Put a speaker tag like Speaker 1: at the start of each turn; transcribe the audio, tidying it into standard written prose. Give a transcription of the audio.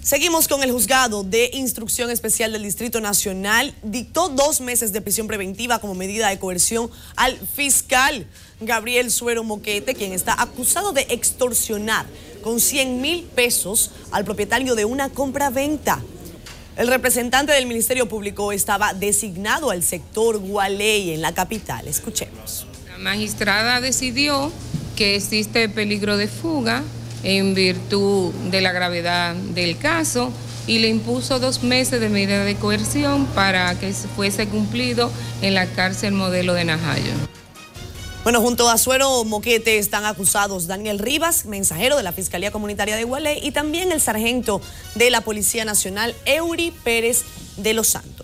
Speaker 1: Seguimos con el juzgado de instrucción especial del Distrito Nacional. Dictó 2 meses de prisión preventiva como medida de coerción al fiscal Gabriel Suero Moquete, quien está acusado de extorsionar con 100,000 pesos al propietario de una compra-venta. El representante del Ministerio Público estaba designado al sector Gualey en la capital. Escuchemos.
Speaker 2: La magistrada decidió que existe peligro de fuga en virtud de la gravedad del caso y le impuso 2 meses de medida de coerción para que fuese cumplido en la cárcel modelo de Najayo.
Speaker 1: Bueno, junto a Suero Moquete están acusados Daniel Rivas, mensajero de la Fiscalía Comunitaria de Gualey, y también el sargento de la Policía Nacional, Eury Pérez de los Santos.